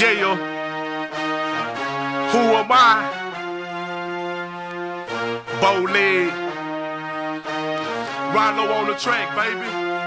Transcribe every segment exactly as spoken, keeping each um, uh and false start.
Yeah, who am I? Bowleg, Rollo on the track, baby.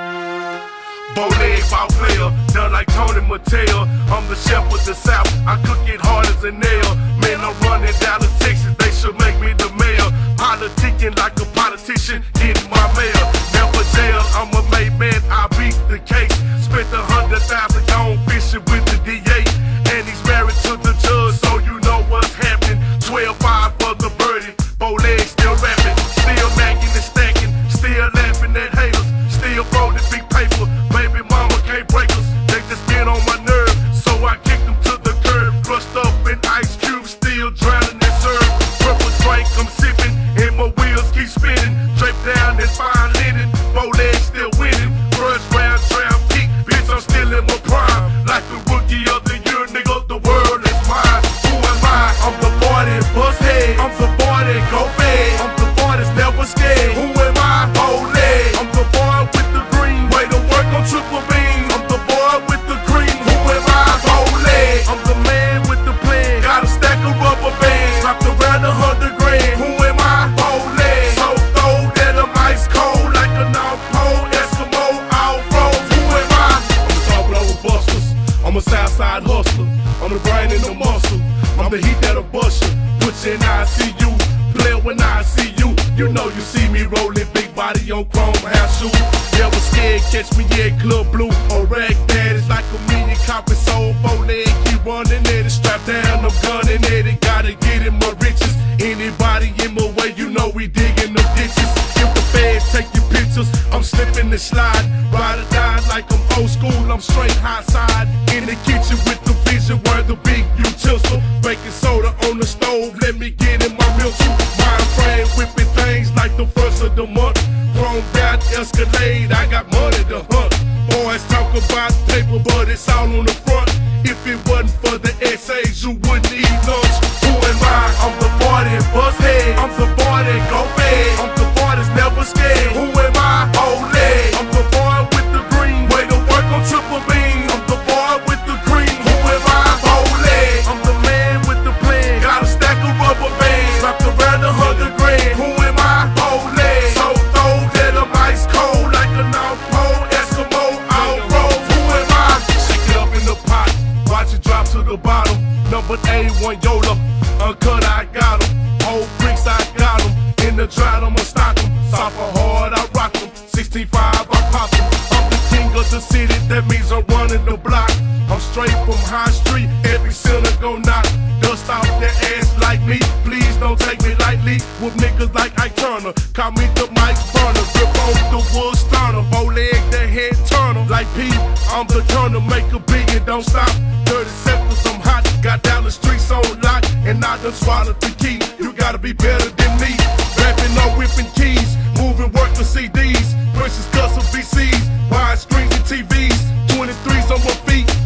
Bowleg, ball player, done like Tony Mattel. I'm the chef of the South, I cook it hard as a nail. Man, I'm running down to Texas, they should make me the mayor. Politicking like a politician, getting my mail. Never jail, I'm a made man, I beat the case. Spent a hundred thousand gone fishing with the D A. And he's married to the judge, so you know what's happening. twelve five for the birdie, Bowleg still rapping. Still macking and stacking, still laughing at haters. Still folding big paper, baby mama can't break us. They just get on my nerve, so I kicked them to the curb. Crushed up in ice cubes, still drowning in syrup. Purple drink, I'm sipping, and my wheels keep spinning. Draped down in fine linen, Bowleg still winning. First round, round kick, bitch, I'm still in my prime. Like the rookie of the year, nigga, the world is mine. Who am I? I'm the boy that bust head. I'm the boy that go bad. I'm the boy that's never scared. Who am I? Bowleg. I'm the boy with the green. Way to work on triple beam. I'm the boy with the green. Who am I? Bowleg. I'm the man with the plan. Got a stack of rubber bands. Wrapped around a hundred grand. Who am I? Bowleg. So cold that I'm ice cold like a North Pole Eskimo off-road. Who am I? I'm the top blower busters. I'm a Southside hustler. I'm the brain and the muscle. I'm the heat that'll bust you. Put you in I C U. Play when I see you. You know you see me rolling big body on chrome house shoes. Never scared, catch me at Club Blue or Rag Bad. It's like a million copies sold. Bowleg, keep running at it. Strapped down, I'm gunning at it. Gotta get in my riches. Anybody in my way, you know we digging the ditches. If the feds take your pictures, I'm slipping and sliding. Ride or die like I'm old school. I'm straight high side. In the kitchen with the vision where the big utensil. Baking soda on the stove, let me get in my milk too. Mind frame whipping things like the first of the month. Chromed out Escalade, I got money to hunt. Boys talk about paper, but it's all on the front. If it wasn't for the essays, you wouldn't eat lunch. Who am I? I'm the boy that bust head. I'm the boy that go bad. I'm the boy that's never scared. Who am I? Bowleg. I'm the boy with the green. Way to work on triple beam. I'm the boy with the green. Who am I? Bowleg. I'm the man with the plan. Got a stack of rubber bands. Wrapped around a hundred grand. Who am I? Bowleg. So cold that I'm ice cold like a North Pole Eskimo off-road. Who am I? Shake it up in the pot. Watch it drop to the bottom. Number A one Yola. Uncut, I got them. Old bricks, I got them. In the drought, I'ma stock them. Soft or hard, I rock them. sixteen five, I pop them. I'm the king of the city, that means I'm running the block. I'm straight from High Street, every sinner gon' knock. Dust off their ass like me, please don't take me lightly. With niggas like Ike Turner, call me the Mike Burner. Grip on the wood stunner, Bowleg the head turner. Like P, I'm the turner, make a beat and don't stop. thirty seconds, I'm hot, got down the streets on lock. And I done swallowed the key, you gotta be better than me. Rapping, no whipping keys, moving work with C Ds. Versus custom V Cs, wide screens and T Vs. twenty-threes on my feet,